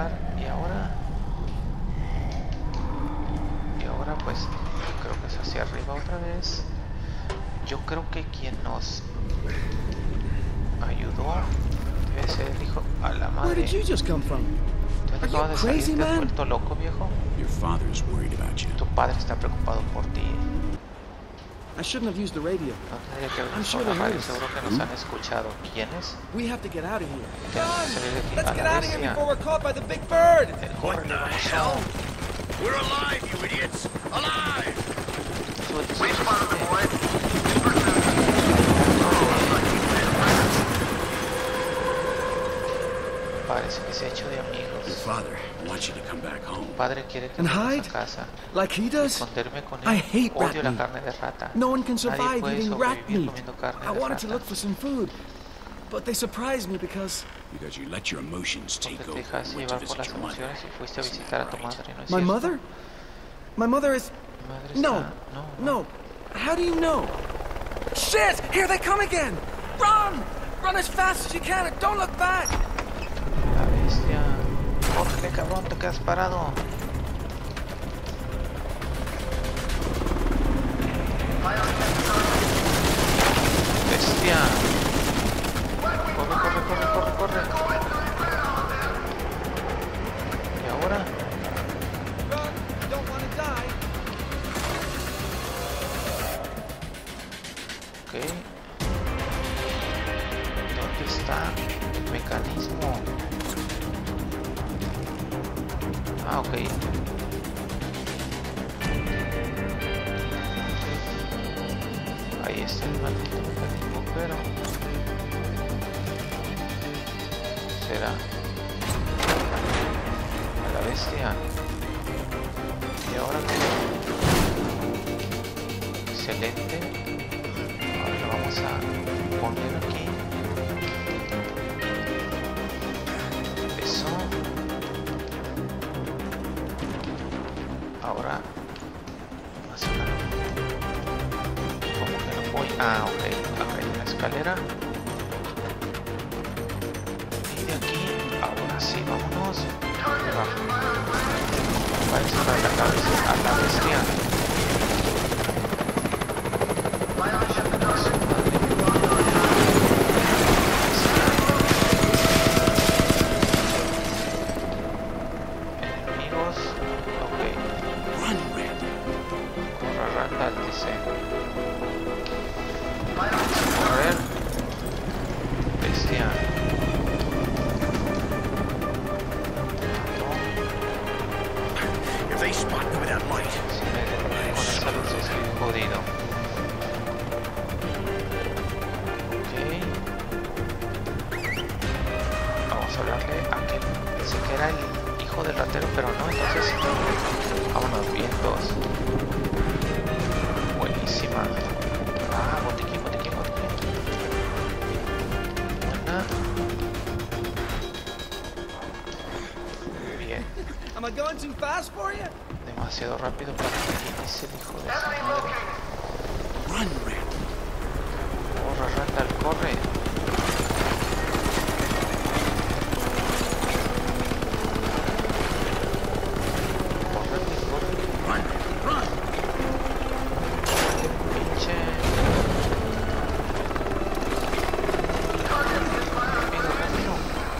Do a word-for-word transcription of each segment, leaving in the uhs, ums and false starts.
entrar. Y ahora... Y ahora pues creo que es hacia arriba otra vez. Yo creo que quien nos ayudó debe ser el hijo a la madre. Where did you just come from? ¿Tú Are acabas you de salir? crazy, ¿Te has man? vuelto loco, viejo? Your father's worried about you. Tu padre está preocupado por ti. I shouldn't have used the radio. No tendría que haber I'm usado sure la they radio. heard us. Seguro que nos han escuchado. ¿Quiénes? We have to get out of here. Tenemos que salir de aquí. Let's A get la out of here bestia. before we're caught by the big bird. El What corre, the vamos. hell? We're alive, you idiots! Alive! Súbete, súbete, súbete. Parece que se ha hecho de Your amigos. father wants you to come back home. Tu padre quiere que And vayamos hide? a casa. Like he does? Esconderme con I él. hate Odio rat la meat. carne de rata. No one can Nadie survive puede eating rat sobrevivir meat. comiendo carne I de wanted to rata. look for some food, but they surprised me because Because you let your emotions take Porque te over dejaste and went to llevar por visit las your mother. emociones y fuiste a Isn't visitar a that tu right? madre, ¿no es my cierto? mother? My mother is... Tu madre No, está... no, no. How do you know? Shit! Here they come again! Run! Run as fast as you can and don't look back! La bestia. Córrele, cabrón, te quedas parado. Bestia. Corre, corre, corre, corre, corre. ¿Y ahora? Run! Don't want to die! Ok. ¿Dónde está el mecanismo? Ah, ok. Ahí está el maldito mecanismo, pero... ¿será? A la bestia. ¿Y ahora qué? Excelente. Ahora lo vamos a poner aquí. Eso. Ahora más o menos. ¿Cómo que no voy? Ah, ok. Acá hay una escalera. Y de aquí, ahora sí, vámonos. Parece para la cabeza a la bestia. Enemigos. Ok. Run, Red. Corra rata, dice. Correr. Bestia. If they spot me with that light, Si me detectan con esa luz estoy jodido. Ok. Vamos a hablarle a aquel. Pensé que era el hijo del ratero, pero no, entonces. Vámonos, vientos. Buenísima. Ah, botiquín, botiquín, botiquín. Buena. Bien. Am I going too fast for you? Demasiado rápido para que es el hijo de su madre. run, Red. Corre, Randall, corre. Corre, corre. Run, run. Pinche. Rápido, rápido.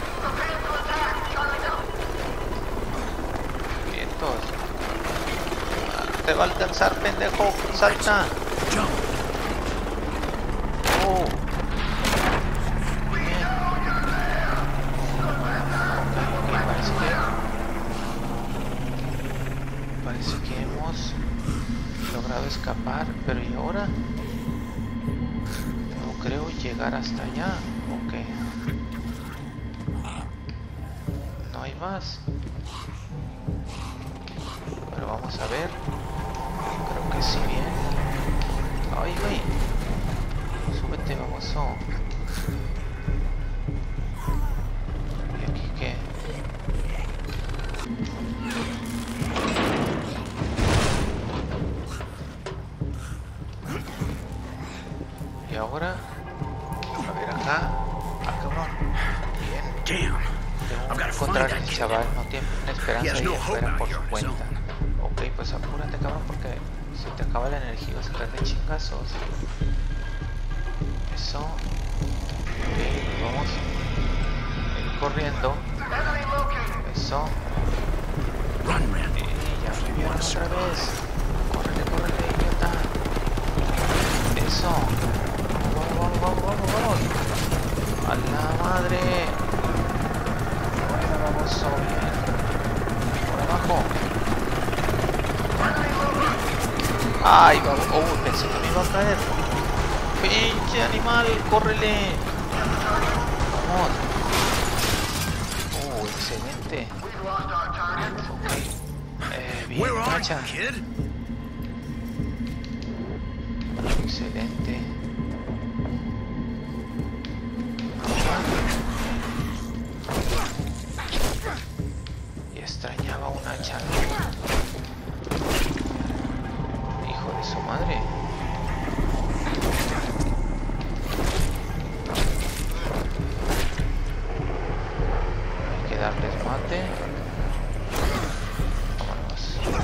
Vientos. Te va a alcanzar, pendejo. Salta. Jump. Oh. Bien. Ok, ok, parece que... Parece que hemos logrado escapar, pero ¿y ahora? No creo llegar hasta allá. Ok. No hay más. Pero vamos a ver. Creo que sí, bien. Ay, güey. Súbete, baboso. ¿Y aquí qué? Y ahora, a ver acá. Ah, cabrón. Bien. Damn. Tengo encontrar al chaval, no tiene esperanza de ir afuera por su cuenta. Ok, pues apúrate, cabrón, porque si te acaba la energía vas a caer de chingazos. Eso. Ok, vamos a ir corriendo. Eso. Y ya me vieron otra vez. Córrele, córrele, idiota. Eso. Vamos, vamos, vamos, vamos, vamos. A la madre. Bueno, vamos, so bien. Por abajo. Ay, vamos. Oh, pensé que me iba a caer. Pinche animal, córrele. Vamos. Oh, excelente. Ok. Eh, bien, macha. Excelente. Y extrañaba un hacha. Hijo de su madre. Hay que darles mate. Vámonos.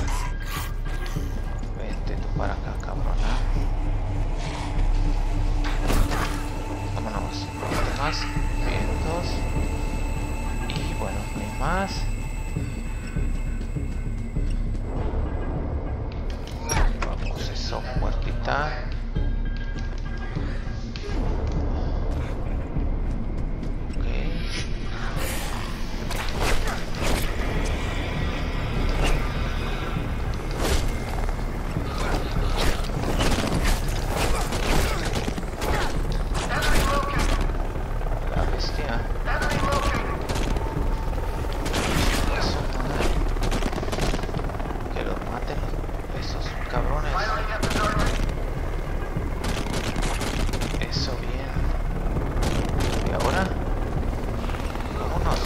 Vente tú para acá, cabrona. Vámonos. Más vientos. Y bueno, no hay más. Vamos, eso, muertita. Ok. La bestia. Eso, madre. Que los maten esos cabrones. Eso, bien. ¿Y ahora? Vámonos.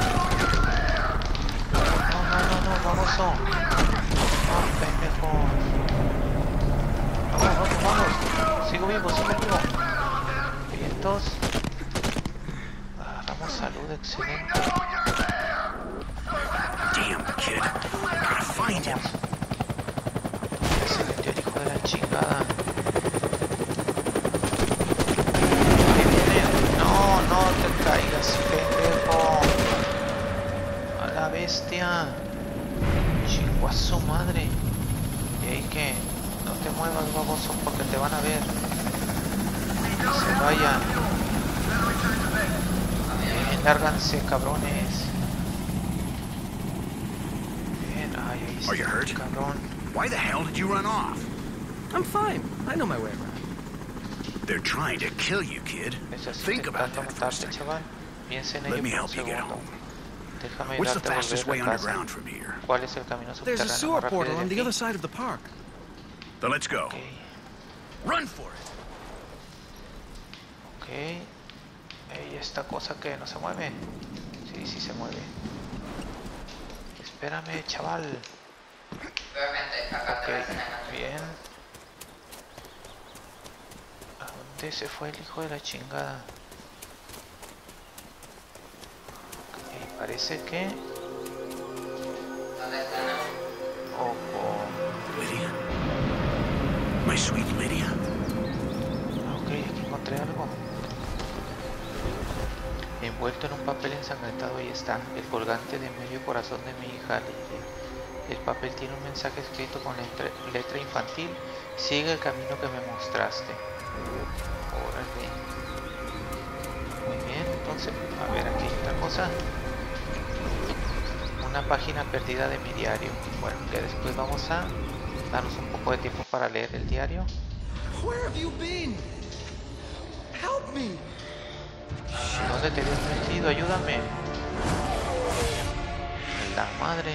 No, no, no, no, vamos. No, pendejo. Vamos, vamos, vamos. Sigo vivo, sigo vivo. Vientos. Agarramos salud, excelente. Damn, kid. Gotta find him. Ese metió el hijo de la chingada. Ahí viene. No, no te caigas, pendejo. A la bestia. Chico a su madre. Y ahí que no te muevas, baboso, porque te van a ver. Que se vayan. Bien, lárganse, cabrones. Bien, ay, ahí Are you está hurt? el cabrón. Why the hell did you run off? I'm fine. I know my way around. They're trying to kill you, kid. Estás Think about intentando that for a matarte, second. chaval. Piensa en Let ello me por un help you get segundo. home. Déjame What's the ayudarte a fastest way volver a casa. underground from here? ¿Cuál es el camino There's a subterráneo sewer más rápido portal de on the aquí? other side of the park. Then let's go. Ok, Run for it. ok. Ey, esta cosa que no se mueve. Sí, sí se mueve. Espérame, chaval. Ok, bien. ¿A dónde se fue el hijo de la chingada? Ok, parece que... Ojo. Lydia? My sweet Lydia? Ok, aquí encontré algo. Envuelto en un papel ensangrentado, ahí está, el colgante de medio corazón de mi hija Lydia. El papel tiene un mensaje escrito con letra, letra infantil. Sigue el camino que me mostraste. Órale. Muy bien, entonces, a ver, aquí hay otra cosa. Una página perdida de mi diario. Bueno, ya después vamos a darnos un poco de tiempo para leer el diario. Where have you been? Help me! ¿Dónde te habías metido? Ayúdame. La madre.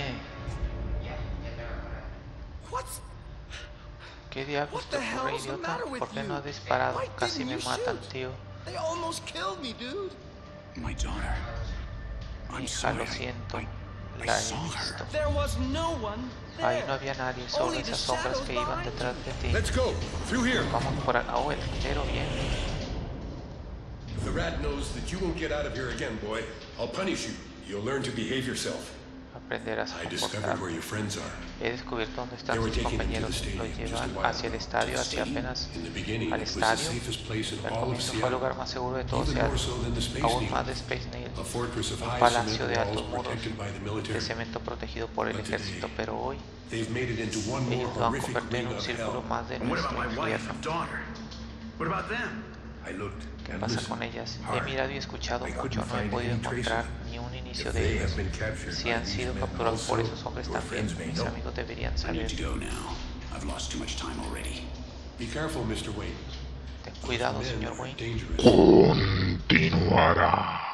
What's... ¿Qué diablos te ocurre, idiota? ¿Por qué no has disparado? Casi me matan, tío. They almost killed me, dude. My daughter. Mi I'm hija, sorry. lo siento. I, I La he saw her. visto. There was no one Ahí there. no había nadie, solo Only the esas sombras shadows que iban behind detrás de ti. Let's go. Through here. Vamos por acá. Oh, el tintero, bien. The rat knows that you won't get out of here again, boy. I'll punish you. You'll learn to behave yourself. Aprenderás a I discovered where comportarte. your friends are. He descubierto dónde están They were tus taken into the compañeros. Los stadium just a llevan while hacia el ago. estadio, hacia apenas In the beginning, al it was the estadio. safest place in Al all of comienzo fue el Seattle. lugar más seguro de todo Even Seattle, more so than the Space aún Needle. más de Space Needle, A fortress of un high palacio de cement altos walls muros protected by the de military. cemento protegido por el But ejército, today, pero hoy They've made it into one more ellos lo han horrific convertido en ring un of círculo hell. más de And what about nuestro my wife infierno. and daughter? What about them? I looked ¿Qué and pasa listened con ellas? He hard. mirado y escuchado I mucho, couldn't no he find podido any trace encontrar of them. ni un inicio If de they ellos. have been captured Si by han these sido men capturados por also, esos hombres your también, friends may mis know. amigos deberían I saber. need to go now. I've lost too much time already. Be careful, mister Wayne. Ten cuidado, Those men señor are Wayne. dangerous. Continuará.